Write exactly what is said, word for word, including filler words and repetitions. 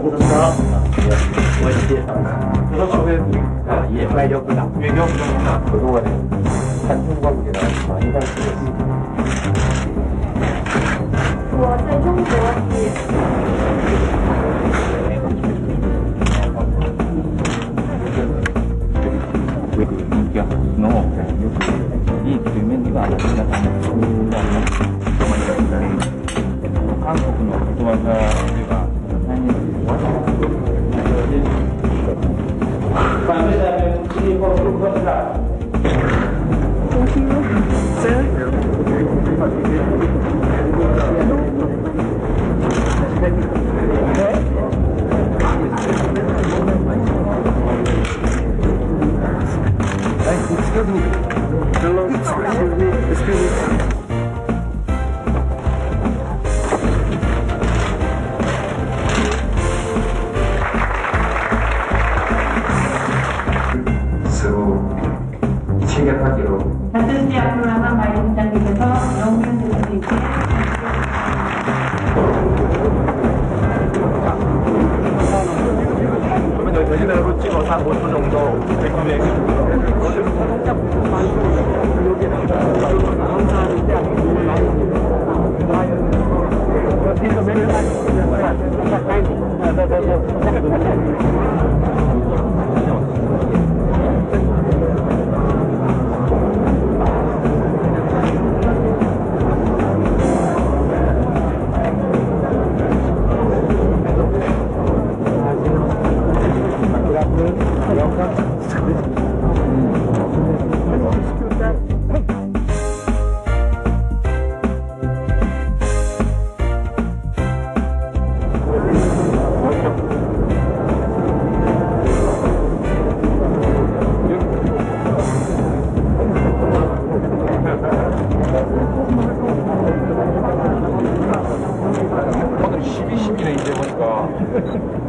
감사합니다. 예,我介绍그런 쪽에 아, 예, 외교부나 외교부나 그동안에 한중 관계가 많이 발전했습니다. 我在中国也。 그 인기가 너무 이 주민이가 아니라 한국은 도망가기가 Excuse me. Hello. Excuse me. Excuse me. 서로 체결하기로. 반드시 앞으로 남한 마이부장님께서 영웅을 드릴 수 있게. 그러면 여기 대신으로 찍어서 한 오 초 정도 오늘 십이, 십이네 이제 보니까